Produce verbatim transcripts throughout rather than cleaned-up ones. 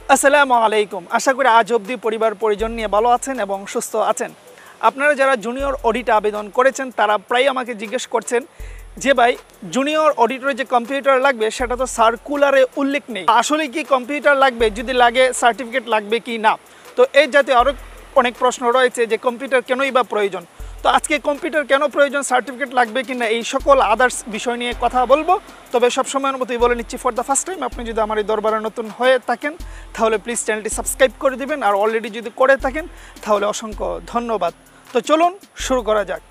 আসসালামু আলাইকুম। আশা করি আজ অবধি পরিবার পরিজন নিয়ে ভালো আছেন এবং সুস্থ আছেন। আপনারা যারা জুনিয়র অডিট আবেদন করেছেন তারা প্রায় আমাকে জিজ্ঞেস করছেন যে ভাই জুনিয়র অডিটরে যে কম্পিউটার লাগবে সেটা তো সার্কুলারে উল্লেখ নেই, আসলে কি কম্পিউটার লাগবে, যদি লাগে সার্টিফিকেট লাগবে কি না। তো এই জাতীয় আরও অনেক প্রশ্ন রয়েছে যে কম্পিউটার কেনই বা প্রয়োজন। তো আজকে কম্পিউটার কেন প্রয়োজন, সার্টিফিকেট লাগবে কি না, এই সকল আদার্স বিষয় নিয়ে কথা বলবো। তবে সবসময়ের মতোই বলে নিচ্ছি, ফর দ্য ফার্স্ট টাইম আপনি যদি আমার এই দরবারে নতুন হয়ে থাকেন তাহলে প্লিজ চ্যানেলটি সাবস্ক্রাইব করে দিবেন, আর অলরেডি যদি করে থাকেন তাহলে অসংখ্য ধন্যবাদ। তো চলুন শুরু করা যাক।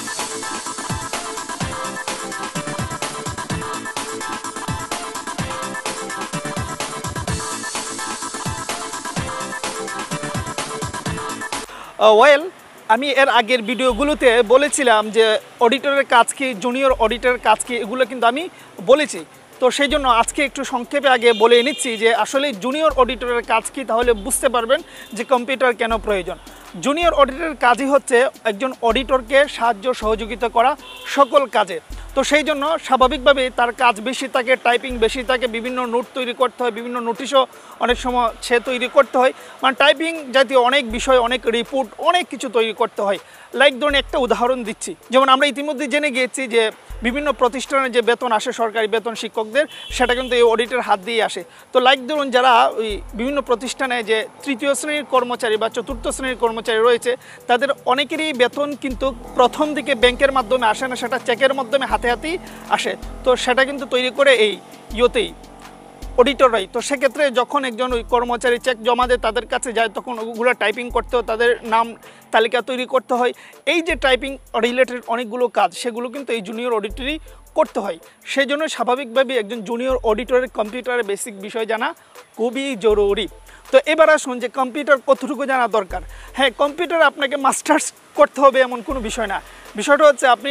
ওয়েল আমি এর আগের ভিডিওগুলোতে বলেছিলাম যে অডিটরের কাজ কি, জুনিয়র অডিটরের কাজ কি, এগুলো কিন্তু আমি বলেছি। তো সেই জন্য আজকে একটু সংক্ষেপে আগে বলে নিচ্ছি যে আসলে জুনিয়র অডিটরের কাজ কি, তাহলে বুঝতে পারবেন যে কম্পিউটার কেন প্রয়োজন। জুনিয়র অডিটরের কাজই হচ্ছে একজন অডিটরকে সাহায্য সহযোগিতা করা সকল কাজে। তো সেই জন্য স্বাভাবিকভাবেই তার কাজ বেশি থাকে, টাইপিং বেশি থাকে, বিভিন্ন নোট তৈরি করতে হয়, বিভিন্ন নোটিশও অনেক সময় সে তৈরি করতে হয়, মানে টাইপিং জাতীয় অনেক বিষয়, অনেক রিপোর্ট, অনেক কিছু তৈরি করতে হয়। লাইক ধরুন একটা উদাহরণ দিচ্ছি, যেমন আমরা ইতিমধ্যে জেনে গিয়েছি যে বিভিন্ন প্রতিষ্ঠানে যে বেতন আসে, সরকারি বেতন শিক্ষকদের, সেটা কিন্তু এই অডিটের হাত দিয়ে আসে। তো লাইক ধরুন যারা ওই বিভিন্ন প্রতিষ্ঠানে যে তৃতীয় শ্রেণীর কর্মচারী বা চতুর্থ শ্রেণীর কর্মচারী রয়েছে, তাদের অনেকেরই বেতন কিন্তু প্রথম দিকে ব্যাংকের মাধ্যমে আসে না, সেটা চেকের মাধ্যমে হাতে হাতেই আসে। তো সেটা কিন্তু তৈরি করে এই ইয়েতেই অডিটররাই। তো সেক্ষেত্রে যখন একজন ওই কর্মচারী চেক জমা দেয় তাদের কাছে যায়, তখন ওগুলো টাইপিং করতে হয়, তাদের নাম তালিকা তৈরি করতে হয়। এই যে টাইপিং রিলেটেড অনেকগুলো কাজ, সেগুলো কিন্তু এই জুনিয়র অডিটরই করতে হয়। সেই জন্য স্বাভাবিকভাবেই একজন জুনিয়র অডিটরের কম্পিউটারের বেসিক বিষয় জানা খুবই জরুরি। তো এবার আসুন যে কম্পিউটার কতটুকু জানা দরকার। হ্যাঁ, কম্পিউটার আপনাকে মাস্টার্স করতে হবে এমন কোনো বিষয় না। বিষয়টা হচ্ছে আপনি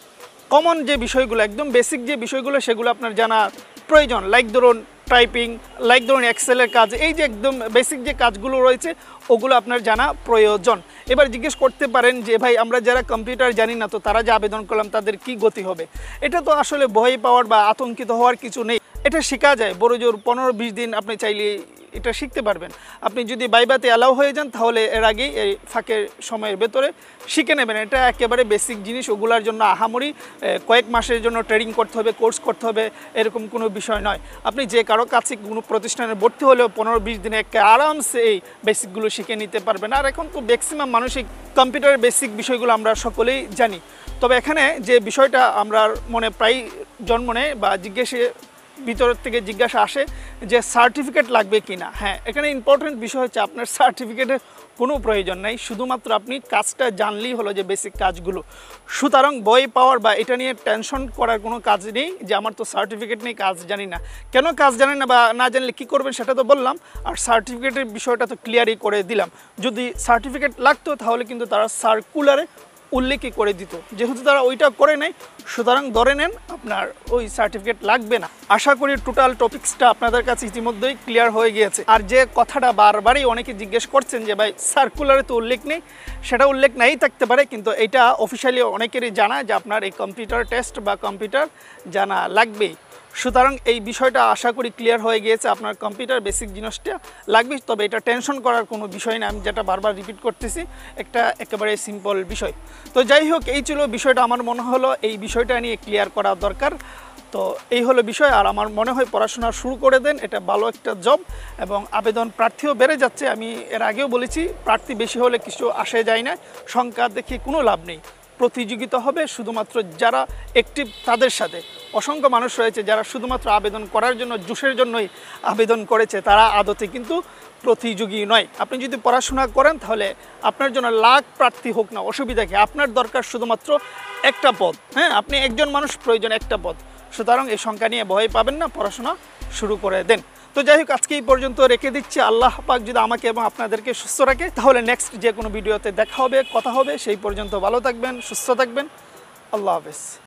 কমন যে বিষয়গুলো, একদম বেসিক যে বিষয়গুলো, সেগুলো আপনার জানা প্রয়োজন। লাইক ধরুন টাইপিং, লাইক ধরুন এক্সেলের কাজ, এই যে একদম বেসিক যে কাজগুলো রয়েছে ওগুলো আপনার জানা প্রয়োজন। এবার জিজ্ঞেস করতে পারেন যে ভাই আমরা যারা কম্পিউটার জানি না, তো তারা যে আবেদন করলাম তাদের কি গতি হবে। এটা তো আসলে ভয় পাওয়ার বা আতঙ্কিত হওয়ার কিছু নেই, এটা শেখা যায়। বড় জোর পনেরো বিশ দিন আপনি চাইলে এটা শিখতে পারবেন। আপনি যদি বাইবাতে অ্যালাউ হয়ে যান তাহলে এর আগেই এই ফাঁকের সময়ের ভেতরে শিখে নেবেন। এটা একেবারে বেসিক জিনিস, ওগুলোর জন্য আহামরি কয়েক মাসের জন্য ট্রেনিং করতে হবে, কোর্স করতে হবে, এরকম কোনো বিষয় নয়। আপনি যে কারো কাছে কোনো প্রতিষ্ঠানে ভর্তি হলেও পনেরো বিশ দিনে একটা আরামসে এই বেসিকগুলো শিখে নিতে পারবেন। আর এখন তো ম্যাক্সিমাম মানুষই কম্পিউটারের বেসিক বিষয়গুলো আমরা সকলেই জানি। তবে এখানে যে বিষয়টা আমরা মনে প্রায় জন্ম নেয় বা জিজ্ঞেসে ভিতরের থেকে জিজ্ঞাসা আসে যে সার্টিফিকেট লাগবে কি না। হ্যাঁ, এখানে ইম্পর্টেন্ট বিষয় হচ্ছে আপনার সার্টিফিকেটের কোনো প্রয়োজন নাই, শুধুমাত্র আপনি কাজটা জানলেই হলো, যে বেসিক কাজগুলো। সুতরাং বই পাওয়ার বা এটা নিয়ে টেনশন করার কোনো কাজ নেই যে আমার তো সার্টিফিকেট নেই, কাজ জানি না। কেন কাজ জানি না বা না জানলে কী করবেন সেটা তো বললাম, আর সার্টিফিকেটের বিষয়টা তো ক্লিয়ারই করে দিলাম। যদি সার্টিফিকেট লাগতো তাহলে কিন্তু তারা সার্কুলারে উল্লেখই করে দিত, যেহেতু তারা ওইটা করে নেয়, সুতরাং ধরে নেন আপনার ওই সার্টিফিকেট লাগবে না। আশা করি টোটাল টপিক্সটা আপনাদের কাছে ইতিমধ্যেই ক্লিয়ার হয়ে গিয়েছে। আর যে কথাটা বারবারই অনেকে জিজ্ঞেস করছেন যে ভাই সার্কুলারে তো উল্লেখ নেই, সেটা উল্লেখ নাই থাকতে পারে, কিন্তু এটা অফিসিয়ালি অনেকেরই জানা যে আপনার এই কম্পিউটার টেস্ট বা কম্পিউটার জানা লাগবেই। সুতরাং এই বিষয়টা আশা করি ক্লিয়ার হয়ে গিয়েছে, আপনার কম্পিউটার বেসিক জিনিসটা লাগবে। তবে এটা টেনশন করার কোনো বিষয় না, আমি যেটা বারবার রিপিট করতেছি, একটা একেবারে সিম্পল বিষয়। তো যাই হোক, এই ছিল বিষয়টা, আমার মনে হলো এই বিষয়টা নিয়ে ক্লিয়ার করা দরকার। তো এই হলো বিষয়। আর আমার মনে হয় পড়াশোনা শুরু করে দেন, এটা ভালো একটা জব, এবং আবেদন প্রার্থীও বেড়ে যাচ্ছে। আমি এর আগেও বলেছি, প্রার্থী বেশি হলে কিছু আসে যায় না, সংখ্যা দেখে কোনো লাভ নেই। প্রতিযোগিতা হবে শুধুমাত্র যারা অ্যাক্টিভ তাদের সাথে। অসংখ্য মানুষ রয়েছে যারা শুধুমাত্র আবেদন করার জন্য, জোশের জন্যই আবেদন করেছে, তারা আদতে কিন্তু প্রতিযোগী নয়। আপনি যদি পড়াশোনা করেন তাহলে আপনার জন্য লাখ প্রার্থী হোক না, অসুবিধা কি, আপনার দরকার শুধুমাত্র একটা পদ। হ্যাঁ, আপনি একজন মানুষ, প্রয়োজন একটা পদ। সুতরাং এই সংখ্যা নিয়ে ভয় পাবেন না, পড়াশোনা শুরু করে দেন। তো যাই হোক, আজকে এই পর্যন্ত রেখে দিচ্ছি। আল্লাহ পাক যদি আমাকে এবং আপনাদেরকে সুস্থ রাখে তাহলে নেক্সট যে কোনো ভিডিওতে দেখা হবে, কথা হবে। সেই পর্যন্ত ভালো থাকবেন, সুস্থ থাকবেন। আল্লাহ হাফেজ।